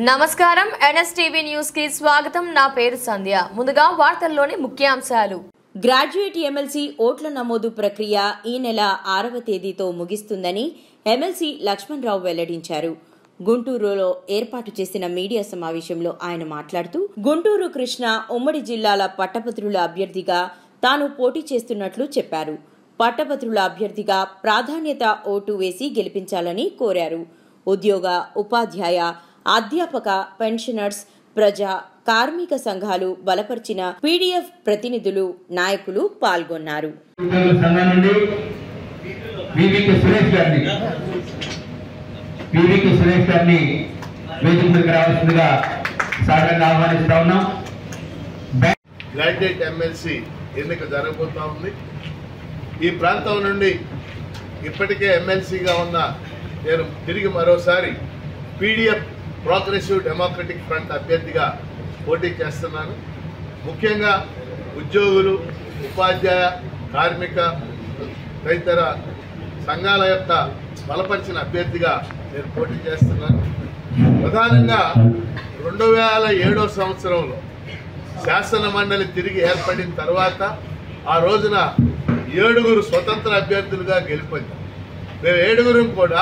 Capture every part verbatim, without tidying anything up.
నమస్కారం NSTV news కి స్వాగతం. నా పేరు సంధ్య. ముందుగా వార్తల్లోని ముఖ్యాంశాలు. గ్రాడ్యుయేట్ ఎమ్మెల్సీ ఓట్ల నమోదు ప్రక్రియ ఈ నెల ఆరవ తేదీతో ముగిస్తుందని ఎమ్మెల్సీ లక్ష్మణరావు వెల్లడించారు. గుంటూరులో ఏర్పాటు చేసిన మీడియా సమావేశంలో ఆయన మాట్లాడుతూ గుంటూరు కృష్ణ ఉమ్మడి జిల్లాల పట్టభద్రుల అభ్యర్థిగా తాను పోటీ చేస్తున్నట్లు చెప్పారు. పట్టభద్రుల అభ్యర్థిగా ప్రాధాన్యత ఓటు వేసి గెలిపించాలని కోరారు. ఉద్యోగ, ఉపాధ్యాయ, అధ్యాపక, పెన్షనర్స్, ప్రజా, కార్మిక సంఘాలు బలపరిచిన పీడీఎఫ్ ప్రతినిధులు, నాయకులు పాల్గొన్నారు. గ్రాడ్యుయేట్ ఎమ్మెల్సీ ఎన్నిక జరగబోతా ఉంది. ఈ ప్రాంతం నుండి ఇప్పటికే ఎమ్మెల్సీగా ఉన్న నేను తిరిగి మరోసారి పీడీఎఫ్ ప్రోగ్రెసివ్ డెమోక్రటిక్ ఫ్రంట్ అభ్యర్థిగా పోటీ చేస్తున్నాను. ముఖ్యంగా ఉద్యోగులు, ఉపాధ్యాయ, కార్మిక తదితర సంఘాల యొక్క బలపరిచిన అభ్యర్థిగా నేను పోటీ చేస్తున్నాను. ప్రధానంగా రెండు వేల ఏడో సంవత్సరంలో శాసన మండలి తిరిగి ఏర్పడిన తర్వాత ఆ రోజున ఏడుగురు స్వతంత్ర అభ్యర్థులుగా గెలుపొందాం. మేము ఏడుగురు కూడా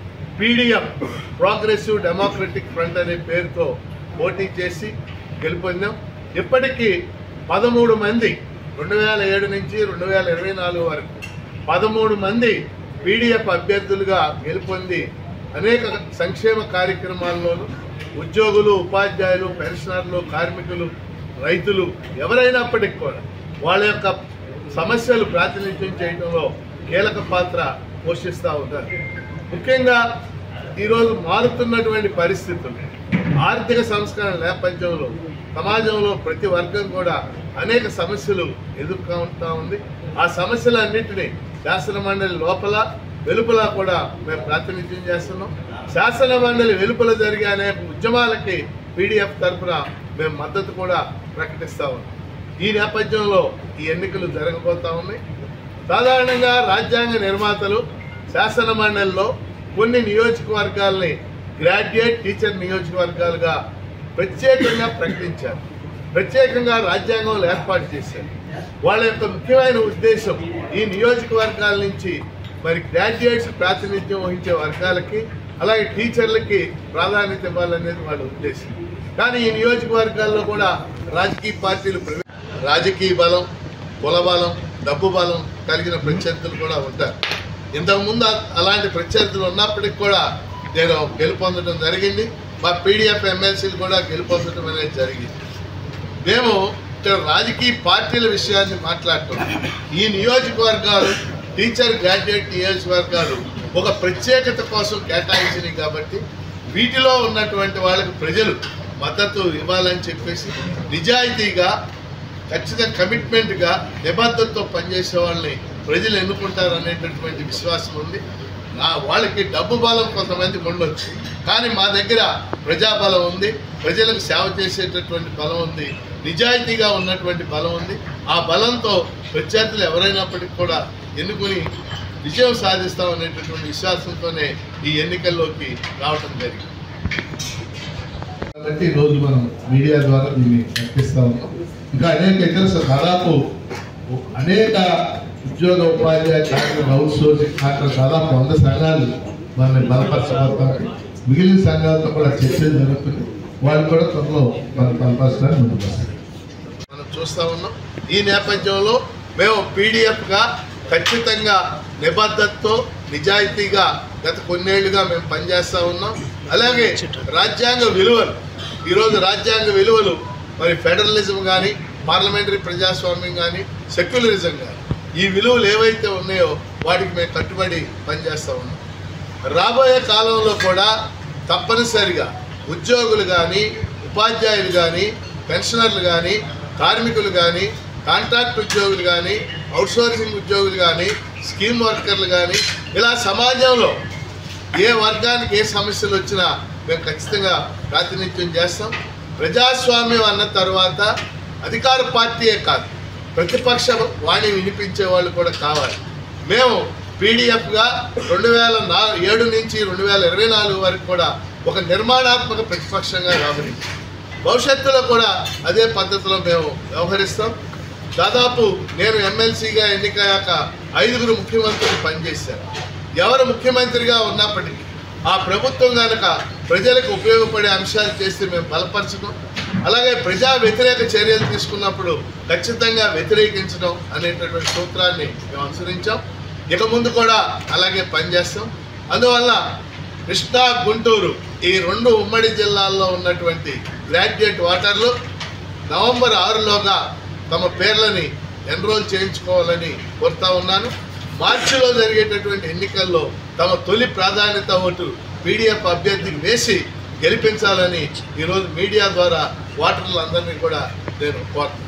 పీడీఎఫ్ ప్రోగ్రెసివ్ డెమోక్రటిక్ ఫ్రంట్ అనే పేరుతో పోటీ చేసి గెలుపొందాం. ఇప్పటికీ పదమూడు మంది రెండు వేల ఏడు నుంచి రెండు వేల ఇరవై నాలుగు వరకు పదమూడు మంది పీడీఎఫ్ అభ్యర్థులుగా గెలుపొంది అనేక సంక్షేమ కార్యక్రమాల్లోనూ ఉద్యోగులు, ఉపాధ్యాయులు, పెన్షనర్లు, కార్మికులు, రైతులు ఎవరైనప్పటికీ కూడా వాళ్ళ యొక్క సమస్యలు ప్రాతినిధ్యం చేయడంలో కీలక పాత్ర పోషిస్తూ ఉంటారు. ముఖ్యంగా ఈరోజు మారుతున్నటువంటి పరిస్థితులు, ఆర్థిక సంస్కరణ నేపథ్యంలో సమాజంలో ప్రతి వర్గం కూడా అనేక సమస్యలు ఎదుర్కొంటూ ఉంది. ఆ సమస్యలన్నింటినీ శాసన మండలి లోపల వెలుపల కూడా మేము ప్రాతినిధ్యం చేస్తున్నాం. శాసన మండలి వెలుపల జరిగే అనేక ఉద్యమాలకి పీడీఎఫ్ తరఫున మేము మద్దతు కూడా ప్రకటిస్తూ ఉన్నాం. ఈ నేపథ్యంలో ఈ ఎన్నికలు జరగబోతా ఉన్నాయి. సాధారణంగా రాజ్యాంగ నిర్మాతలు శాసన మండలిలో కొన్ని నియోజకవర్గాల్ని గ్రాడ్యుయేట్ టీచర్ నియోజకవర్గాలుగా ప్రత్యేకంగా ప్రకటించారు. ప్రత్యేకంగా రాజ్యాంగంలో ఏర్పాటు చేశారు. వాళ్ళ యొక్క ముఖ్యమైన ఉద్దేశం ఈ నియోజకవర్గాల నుంచి మరి గ్రాడ్యుయేట్స్ ప్రాతినిధ్యం వహించే వర్గాలకి అలాగే టీచర్లకి ప్రాధాన్యత ఇవ్వాలనేది వాళ్ళ ఉద్దేశం. కానీ ఈ నియోజకవర్గాల్లో కూడా రాజకీయ పార్టీలు రాజకీయ బలం, కుల బలం, డబ్బు బలం కలిగిన ప్రత్యర్థులు కూడా ఉంటారు. ఇంతకుముందు అలాంటి ప్రత్యర్థులు ఉన్నప్పటికీ కూడా నేను గెలుపొందడం జరిగింది. మా పీడీఎఫ్ ఎమ్మెల్సీలు కూడా గెలుపొందడం అనేది జరిగింది. మేము ఇక్కడ రాజకీయ పార్టీల విషయాన్ని మాట్లాడుతున్నాం. ఈ నియోజకవర్గాలు టీచర్ గ్రాడ్యుయేట్ నియోజకవర్గాలు ఒక ప్రత్యేకత కోసం కేటాయించినవి కాబట్టి వీటిలో ఉన్నటువంటి వాళ్ళకి ప్రజలు మద్దతు ఇవ్వాలని చెప్పేసి నిజాయితీగా, ఖచ్చితంగా కమిట్మెంట్గా, నిబద్ధతతో పనిచేసే వాళ్ళని ప్రజలు ఎన్నుకుంటారు అనేటటువంటి విశ్వాసం ఉంది. వాళ్ళకి డబ్బు బలం కొంతమందికి ఉండొచ్చు, కానీ మా దగ్గర ప్రజాబలం ఉంది, ప్రజలకు సేవ చేసేటటువంటి బలం ఉంది, నిజాయితీగా ఉన్నటువంటి బలం ఉంది. ఆ బలంతో ప్రత్యర్థులు ఎవరైనప్పటికీ కూడా ఎన్నుకుని విజయం సాధిస్తాం అనేటటువంటి విశ్వాసంతోనే ఈ ఎన్నికల్లోకి రావడం జరిగింది. కాబట్టి ఈరోజు మనం మీడియా ద్వారా దీన్ని ప్రకటిస్తూ ఉన్నాం. ఇంకా అనేక ఇతర దాదాపు అనేక ఉద్యోగ, ఉపాధ్యాయ, కార్మిక, అవుట్ సోర్సింగ్ కాంట్రాక్ట్ దాదాపు వంద సంఘాలు మనల్ని బలపరచబడతారు. మిగిలిన సంఘాలతో కూడా చర్చలు జరుగుతుంది. వాళ్ళు కూడా త్వరలో మనం బలపరచడానికి ముందుకు వస్తారు. మనం చూస్తూ ఉన్నాం. ఈ నేపథ్యంలో మేము పీడీఎఫ్గా ఖచ్చితంగా నిబద్ధతతో, నిజాయితీగా గత కొన్నేళ్లుగా మేము పనిచేస్తూ ఉన్నాం. అలాగే రాజ్యాంగ విలువలు, ఈరోజు రాజ్యాంగ విలువలు మరి ఫెడరలిజం కానీ, పార్లమెంటరీ ప్రజాస్వామ్యం కానీ, సెక్యులరిజం కానీ, ఈ విలువలు ఏవైతే ఉన్నాయో వాటికి మేము కట్టుబడి పనిచేస్తూ ఉన్నాం. రాబోయే కాలంలో కూడా తప్పనిసరిగా ఉద్యోగులు కానీ, ఉపాధ్యాయులు కానీ, పెన్షనర్లు కానీ, కార్మికులు కానీ, కాంట్రాక్ట్ ఉద్యోగులు కానీ, అవుట్సోర్సింగ్ ఉద్యోగులు కానీ, స్కీమ్ వర్కర్లు కానీ, ఇలా సమాజంలో ఏ వర్గానికి ఏ సమస్యలు వచ్చినా మేము ఖచ్చితంగా ప్రాతినిధ్యం చేస్తాం. ప్రజాస్వామ్యం అన్న తర్వాత అధికార పార్టీయే కాదు, ప్రతిపక్ష వాణి వినిపించే వాళ్ళు కూడా కావాలి. మేము పీడీఎఫ్గా రెండు వేల నా ఏడు నుంచి రెండు వేల ఇరవై నాలుగు వరకు కూడా ఒక నిర్మాణాత్మక ప్రతిపక్షంగా వ్యవహరించాం. భవిష్యత్తులో కూడా అదే పద్ధతిలో మేము వ్యవహరిస్తాం. దాదాపు నేను ఎమ్మెల్సీగా ఎన్నికయ్యాక ఐదుగురు ముఖ్యమంత్రులు పనిచేశారు. ఎవరు ముఖ్యమంత్రిగా ఉన్నప్పటికీ ఆ ప్రభుత్వం కనుక ప్రజలకు ఉపయోగపడే అంశాలు చేస్తే మేము బలపరచడం, అలాగే ప్రజా వ్యతిరేక చర్యలు తీసుకున్నప్పుడు ఖచ్చితంగా వ్యతిరేకించడం అనేటటువంటి సూత్రాన్ని మేము అనుసరించాం. ఇక ముందు కూడా అలాగే పనిచేస్తాం. అందువల్ల కృష్ణా, గుంటూరు ఈ రెండు ఉమ్మడి జిల్లాల్లో ఉన్నటువంటి గ్రాడ్యుయేట్ ఓటర్లు నవంబర్ ఆరులోగా తమ పేర్లని ఎన్రోల్ చేయించుకోవాలని కోరుతా ఉన్నాను. మార్చిలో జరిగేటటువంటి ఎన్నికల్లో తమ తొలి ప్రాధాన్యత ఓటు పీడీఎఫ్ అభ్యర్థికి వేసి గెలిపించాలని ఈరోజు మీడియా ద్వారా ఓటర్లందరినీ కూడా నేను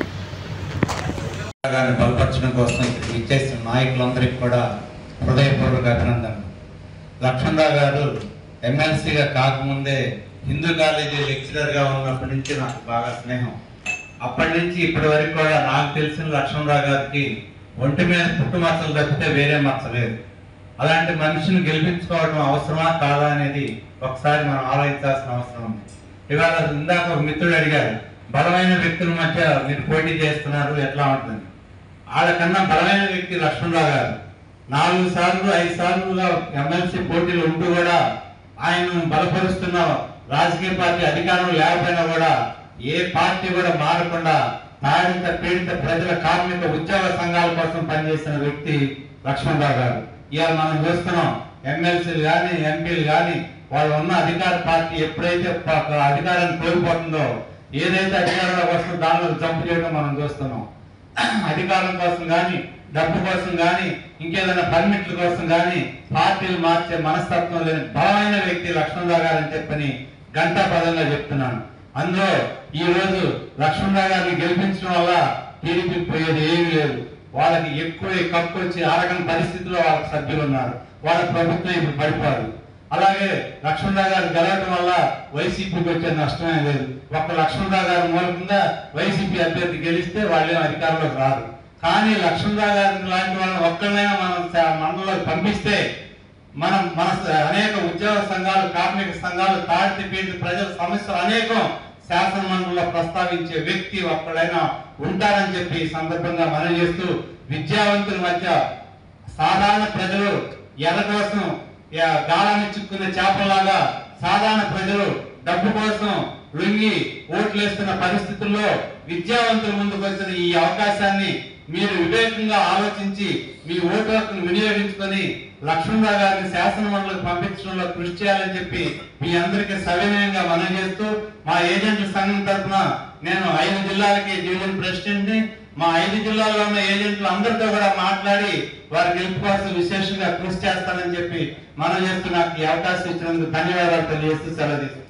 కోరుతున్నాను. బలపరచడం కోసం ఇచ్చేసిన నాయకులందరికీ కూడా హృదయపూర్వక అభినందనలు. లక్ష్మణరావు గారు ఎమ్మెల్సీగా కాకముందే హిందూ కాలేజీ లెక్చరర్గా ఉన్నప్పటి నుంచి నాకు బాగా స్నేహం. అప్పటి నుంచి ఇప్పటి వరకు కూడా నాకు తెలిసిన లక్ష్మణరావు గారికి ఒంటి మీద పుట్టుమచ్చలు తప్పితే వేరే మచ్చలేదు. అలాంటి మనిషిని గెలిపించుకోవడం అవసరమా కాదా అనేది ఒకసారి మనం ఆలోచించాల్సిన అవసరం ఉంది. ఇవాళ ఇందాక ఒక మిత్రుడు అడిగారు, బలమైన వ్యక్తుల మధ్య మీరు పోటీ చేస్తున్నారు ఎట్లా ఉంటుంది? వాళ్ళకన్నా బలమైన వ్యక్తి లక్ష్మణరావు గారు. నాలుగు సార్లు ఐదు సార్లుగా ఎమ్మెల్సీ పోటీలు ఉంటూ కూడా ఆయనను బలపరుస్తున్న రాజకీయ పార్టీ అధికారం లేకపోయినా కూడా ఏ పార్టీ కూడా మారకుండా తాడిత పీడిత ప్రజల కార్మిక ఉద్యోగ సంఘాల కోసం పనిచేసిన వ్యక్తి లక్ష్మణరావు గారు. ఇవాళ మనం చూస్తున్నాం, ఎమ్మెల్సీలు కానీ ఎంపీలు కానీ వాళ్ళు ఉన్న అధికార పార్టీ ఎప్పుడైతే అధికారాన్ని కోల్పోతుందో, ఏదైతే అధికారంలోకి వస్తుందో దానిలో జంపు చేయడం మనం చూస్తున్నాం. అధికారం కోసం కానీ డబ్బు కోసం కానీ ఇంకేదైనా పర్మిట్ల కోసం కానీ పార్టీలు మార్చే మనస్తత్వం లేని బలమైన వ్యక్తి లక్ష్మణరావు గారు అని చెప్పని గంటా పదంగా చెప్తున్నాను. అందులో ఈ రోజు లక్ష్మణరావు గారిని గెలిపించడం వల్ల టీడీపీ పోయేది ఏమీ లేదు. వాళ్ళకి ఎక్కువ కప్పు వచ్చి ఆరగని పరిస్థితిలో వాళ్ళకి సభ్యులు ఉన్నారు. వాళ్ళ ప్రభుత్వం ఇప్పుడు పడిపోదు. అలాగే లక్ష్మణరావు గారు గెలవడం వల్ల వైసీపీకి వచ్చే నష్టమే లేదు. ఒక్క లక్ష్మణరావు గారి మూలకంగా వైసీపీ అభ్యర్థి గెలిస్తే వాళ్ళే అధికారంలోకి రారు. కానీ లక్ష్మణరావు గారి లాంటి వాళ్ళని ఒక్కరినైనా మనం మండలంలోకి పంపిస్తే మనం మన అనేక ఉద్యోగ సంఘాలు, కార్మిక సంఘాలు, తాడిత పీడిత ప్రజల సమస్యలు అనేకం శాసన మండలిలో ప్రస్తావించే వ్యక్తి ఒక్కడైనా ఉంటారని చెప్పి ఈ సందర్భంగా మనం చేస్తూ, విద్యావంతుల మధ్య సాధారణ ప్రజలు ఎర్ర కోసం గాలాన్ని చిక్కున్న చేపలాగా సాధారణ ప్రజలు డబ్బు కోసం లొంగి ఓట్లేస్తున్న పరిస్థితుల్లో విద్యావంతుల ముందుకు వచ్చిన ఈ అవకాశాన్ని మీరు వివేకంగా ఆలోచించి మీ ఓటు హక్కును వినియోగించుకొని లక్ష్మణరావు గారిని శాసన మండలికి పంపించడంలో కృషి చేయాలని చెప్పి మీ అందరికీ సవినయంగా మనం చేస్తూ, మా ఏజెంట్ల సంఘం తరఫున నేను ఐదు జిల్లాలకి డివిజన్ ప్రెసిడెంట్ ని, మా ఐదు జిల్లాల్లో ఉన్న ఏజెంట్లు అందరితో కూడా మాట్లాడి వారి గెలుపు కోసం విశేషంగా కృషి చేస్తానని చెప్పి మనం చేస్తూ నాకు ఈ అవకాశం ఇచ్చినందుకు ధన్యవాదాలు తెలియజేస్తూ సెలవు తీసుకుంటాను.